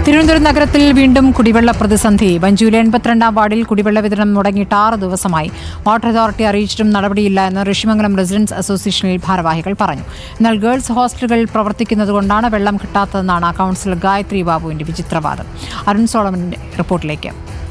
തിരുവനന്തപുരം നഗരത്തിൽ വീണ്ടും കുടിവെള്ള പ്രതിസന്ധി. വഞ്ചൂരിലെ 82-ാം വാർഡിൽ കുടിവെള്ള വിതരണം മുടങ്ങിയിട്ട് 6 ദിവസമായി. വാട്ടർ അതോറിറ്റി അറിയിച്ചിട്ടും നടപടിയില്ല എന്ന് ഋഷിമംഗലം റെസിഡൻസ് അസോസിയേഷനിൽ ഭാരവാഹികൾ പറഞ്ഞു. എന്നാൽ ഗേൾസ് ഹോസ്റ്റലുകൾ പ്രവർത്തിക്കുന്നതുകൊണ്ടാണ് വെള്ളം കിട്ടാത്തതെന്നാണ് കൗൺസിലർ ഗായത്രി ബാബുവിന്റെ വിചിത്രവാദം. അരുൺ സോളമന്റെ റിപ്പോർട്ടിലേക്ക്.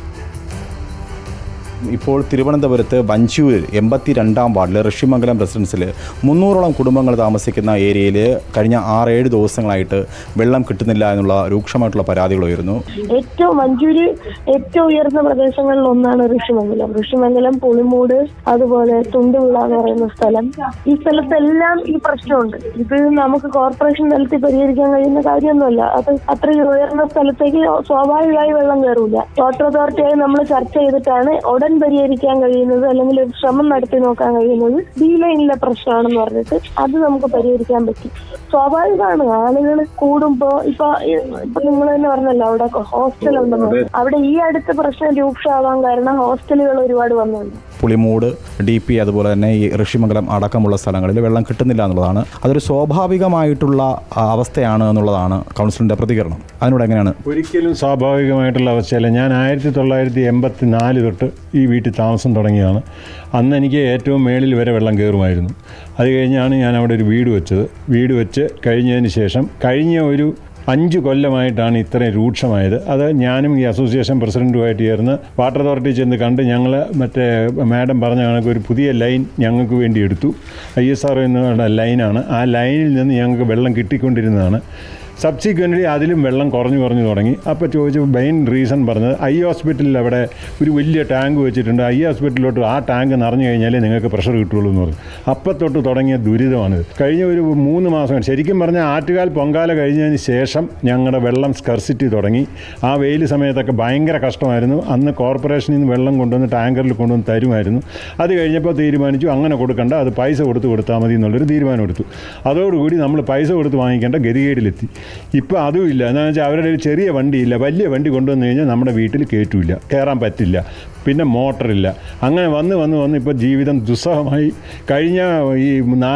ഇപ്പോൾ തിരുവനന്തപുരത്ത് വഞ്ചൂരിൽ 82-ാം വാർഡിൽ ഋഷിമംഗലം റെസിഡൻസിൽ 300ഓളം കുടുംബങ്ങൾ താമസിക്കുന്ന ഏരിയയിൽ കഴിഞ്ഞ 6-7 ദിവസങ്ങളായിട്ട് വെള്ളം കിട്ടുന്നില്ല എന്നുള്ള രൂക്ഷമായിട്ടുള്ള പരാതികൾ ഉയരുന്നു. വഞ്ചൂര് ഏറ്റവും ഉയർന്ന പ്രദേശങ്ങളിൽ ഒന്നാണ് ഋഷിമംഗലം, പുളിമൂട്, അതുപോലെ തുണ്ടുവിള എന്ന് പറയുന്ന സ്ഥലം. ഈ സ്ഥലത്തെല്ലാം ഈ പ്രശ്നമുണ്ട്. ഇത് നമുക്ക് കോർപ്പറേഷൻ തലത്തിൽ പരിഹരിക്കാൻ കഴിയുന്ന കാര്യമൊന്നുമല്ല. അത് അത്രയും ഉയർന്ന സ്ഥലത്തേക്ക് സ്വാഭാവികമായി വെള്ളം കയറൂല. വാട്ടർ അതോറിറ്റിയായി നമ്മൾ ചർച്ച ചെയ്തിട്ടാണ് ഉടൻ പരിഹരിക്കാൻ കഴിയുന്നത്, അല്ലെങ്കിൽ ഒരു ശ്രമം നടത്തി നോക്കാൻ കഴിയുന്നത് ബി ലൈനിലെ പ്രശ്നമാണെന്ന് പറഞ്ഞിട്ട് അത് നമുക്ക് പരിഹരിക്കാൻ പറ്റി. സ്വാഭാവികമാണ്, ആളുകൾ കൂടുമ്പോ ഇപ്പൊ നിങ്ങൾ തന്നെ പറഞ്ഞല്ലോ അവിടെ ഹോസ്റ്റൽ ഉണ്ടെന്ന്. അവിടെ ഈ അടുത്ത പ്രശ്നം രൂക്ഷമാവാൻ കാരണം ഹോസ്റ്റലുകൾ ഒരുപാട് വന്നുണ്ട്. പുളിമൂട്, DP, അതുപോലെ തന്നെ ഈ ഋഷിമംഗലം അടക്കമുള്ള സ്ഥലങ്ങളിൽ വെള്ളം കിട്ടുന്നില്ല എന്നുള്ളതാണ്. അതൊരു സ്വാഭാവികമായിട്ടുള്ള അവസ്ഥയാണ് എന്നുള്ളതാണ് കൗൺസിലിന്റെ പ്രതികരണം. അതിനോട് എങ്ങനെയാണ്? ഒരിക്കലും സ്വാഭാവികമായിട്ടുള്ള അവസ്ഥയല്ല. ഞാൻ 1984 തൊട്ട് ഈ വീട്ടിൽ താമസം തുടങ്ങിയതാണ്. അന്ന് എനിക്ക് ഏറ്റവും മേളിൽ വരെ വെള്ളം കയറുമായിരുന്നു. അത് കഴിഞ്ഞാണ് ഞാൻ അവിടെ ഒരു വീട് വെച്ച് കഴിഞ്ഞതിന് ശേഷം കഴിഞ്ഞ ഒരു 5 കൊല്ലമായിട്ടാണ് ഇത്രയും രൂക്ഷമായത്. അത് ഞാനും ഈ അസോസിയേഷൻ പ്രസിഡൻറ്റുമായിട്ട് ചേർന്ന് വാട്ടർ അതോറിറ്റി ചെന്ന് കണ്ട് ഞങ്ങൾ മാഡം പറഞ്ഞ കണക്ക് ഒരു പുതിയ ലൈൻ ഞങ്ങൾക്ക് വേണ്ടി എടുത്തു. ISR എന്നുള്ള ലൈനാണ്. ആ ലൈനിൽ നിന്ന് ഞങ്ങൾക്ക് വെള്ളം കിട്ടിക്കൊണ്ടിരുന്നതാണ്. സബ്സിക്വൻ്റ്ലി അതിലും വെള്ളം കുറഞ്ഞു തുടങ്ങി. അപ്പോൾ ചോദിച്ചപ്പോൾ മെയിൻ റീസൺ പറഞ്ഞത് ഹോസ്പിറ്റലിൽ അവിടെ ഒരു വലിയ ടാങ്ക് വെച്ചിട്ടുണ്ട്. ഹോസ്പിറ്റലിലോട്ട് ആ ടാങ്ക് നിറഞ്ഞു കഴിഞ്ഞാലേ നിങ്ങൾക്ക് പ്രഷർ കിട്ടുള്ളൂ എന്ന് പറഞ്ഞു. അപ്പം തൊട്ട് തുടങ്ങിയ ദുരിതമാണിത്. കഴിഞ്ഞ ഒരു 3 മാസം, ശരിക്കും പറഞ്ഞാൽ ആറ്റുകാൽ പൊങ്കാല കഴിഞ്ഞതിന് ശേഷം ഞങ്ങളുടെ വെള്ളം സ്കർസിറ്റി തുടങ്ങി. ആ വെയിൽ സമയത്തൊക്കെ ഭയങ്കര കഷ്ടമായിരുന്നു. അന്ന് കോർപ്പറേഷനിൽ നിന്ന് വെള്ളം കൊണ്ടുവന്ന് ടാങ്കറിൽ കൊണ്ടുവന്ന് തരുമായിരുന്നു. അത് കഴിഞ്ഞപ്പോൾ തീരുമാനിച്ചു അങ്ങനെ കൊടുക്കണ്ട, അത് പൈസ കൊടുത്താൽ മതി എന്നുള്ളൊരു തീരുമാനം എടുത്തു. അതോടുകൂടി നമ്മൾ പൈസ കൊടുത്ത് വാങ്ങിക്കേണ്ട ഗതികേടിലെത്തി. ഇപ്പോൾ അതുമില്ല. എന്താണെന്ന് വെച്ചാൽ അവരുടെ ഒരു ചെറിയ വണ്ടിയില്ല, വലിയ വണ്ടി കൊണ്ടുവന്നു കഴിഞ്ഞാൽ നമ്മുടെ വീട്ടിൽ കയറാൻ പറ്റില്ല. പിന്നെ മോട്ടറില്ല. അങ്ങനെ വന്ന് ഇപ്പോൾ ജീവിതം ദുസ്സഹമായി. കഴിഞ്ഞ ഈ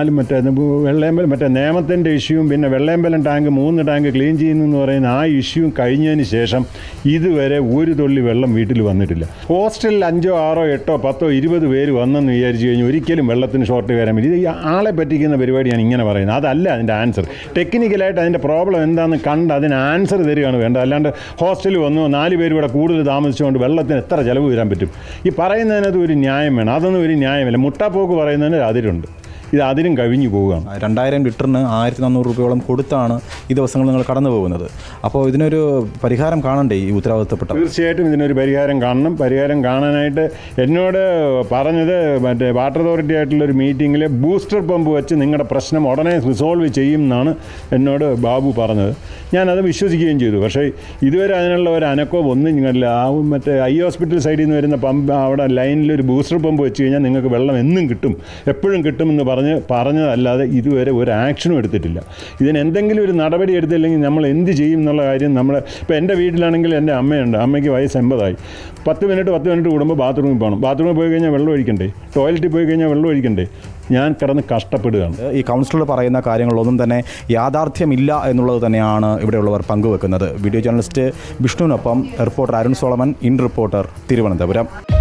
4 വെള്ളയമ്പലം നേമത്തിൻ്റെ ഇഷ്യൂവും പിന്നെ വെള്ളയമ്പലം ടാങ്ക് 3 ടാങ്ക് ക്ലീൻ ചെയ്യുന്നു പറയുന്ന ആ ഇഷ്യൂവും കഴിഞ്ഞതിന് ശേഷം ഇതുവരെ ഒരു തുള്ളി വെള്ളം വീട്ടിൽ വന്നിട്ടില്ല. ഹോസ്റ്റലിൽ 5, 6, 8, 10, 20 പേര് വന്നെന്ന് വിചാരിച്ചു കഴിഞ്ഞാൽ ഒരിക്കലും വെള്ളത്തിന് ഷോർട്ട് വരാൻ പറ്റും. ഇത് ആളെ പറ്റിക്കുന്ന പരിപാടിയാണ് ഇങ്ങനെ പറയുന്നത്. അതല്ല അതിൻ്റെ ആൻസർ. ടെക്നിക്കലായിട്ട് അതിൻ്റെ പ്രോബ്ലം എന്താണെന്ന് കണ്ട് അതിന് ആൻസർ തരികയാണ് വേണ്ടത്. അല്ലാണ്ട് ഹോസ്റ്റലിൽ വന്നു 4 പേര് ഇവിടെ കൂടുതൽ താമസിച്ചുകൊണ്ട് വെള്ളത്തിന് എത്ര ചിലവ് വരാൻ പറ്റും? ഈ പറയുന്നതിനകത്ത് ഒരു ന്യായം വേണം. അതൊന്നും ഒരു ന്യായമല്ല. മുട്ടാപ്പോക്ക് പറയുന്നതിന് അതിരുണ്ട്. ഇത് അതിനും കഴിഞ്ഞു പോവുകയാണ്. 2000 ലിറ്ററിന് 1400 രൂപയോളം കൊടുത്താണ് ഈ ദിവസങ്ങൾ നിങ്ങൾ കടന്നു പോകുന്നത്. അപ്പോൾ ഇതിനൊരു പരിഹാരം കാണണ്ടേ ഈ ഉത്തരവാദിത്തപ്പെട്ട? തീർച്ചയായിട്ടും ഇതിനൊരു പരിഹാരം കാണണം. പരിഹാരം കാണാനായിട്ട് എന്നോട് പറഞ്ഞത് വാട്ടർ അതോറിറ്റി ആയിട്ടുള്ളൊരു മീറ്റിങ്ങിൽ ബൂസ്റ്റർ പമ്പ് വെച്ച് നിങ്ങളുടെ പ്രശ്നം ഉടനെ റിസോൾവ് ചെയ്യും എന്നാണ് എന്നോട് ബാബു പറഞ്ഞത്. ഞാനത് വിശ്വസിക്കുകയും ചെയ്തു. പക്ഷേ ഇതുവരെ അതിനുള്ള ഒരു അനക്കോ ഒന്നും ഇല്ല. ഹോസ്പിറ്റൽ സൈഡിൽ നിന്ന് വരുന്ന പമ്പ് അവിടെ ലൈനിലൊരു ബൂസ്റ്റർ പമ്പ് വെച്ച് കഴിഞ്ഞാൽ നിങ്ങൾക്ക് വെള്ളം എന്നും കിട്ടും, എപ്പോഴും കിട്ടുമെന്ന് പറഞ്ഞതല്ലാതെ ഇതുവരെ ഒരു ആക്ഷനും എടുത്തിട്ടില്ല. ഇതിന് എന്തെങ്കിലും ഒരു നടപടി എടുത്തില്ലെങ്കിൽ നമ്മൾ എന്ത് ചെയ്യും എന്നുള്ള കാര്യം ഇപ്പോൾ എൻ്റെ വീട്ടിലാണെങ്കിൽ എൻ്റെ അമ്മയുണ്ട്. അമ്മയ്ക്ക് വയസ്സ് 80 10 മിനിറ്റ് കൂടുമ്പോൾ ബാത്റൂമിൽ പോകണം. ബാത്റൂമിൽ പോയി കഴിഞ്ഞാൽ വെള്ളം ഒഴിക്കണ്ടേ? ടോയ്ലറ്റിൽ പോയി കഴിഞ്ഞാൽ വെള്ളം ഒഴിക്കണ്ടേ? ഞാൻ കിടന്ന് കഷ്ടപ്പെടുകയാണ്. ഈ കൗൺസിലർ പറയുന്ന കാര്യങ്ങളൊന്നും തന്നെ യാഥാർത്ഥ്യമില്ല എന്നുള്ളത് തന്നെയാണ് ഇവിടെയുള്ളവർ പങ്കുവെക്കുന്നത്. വീഡിയോ ജേർണലിസ്റ്റ് വിഷ്ണുവിനൊപ്പം reporter Arun Solomon, in reporter, Thiruvananthapuram.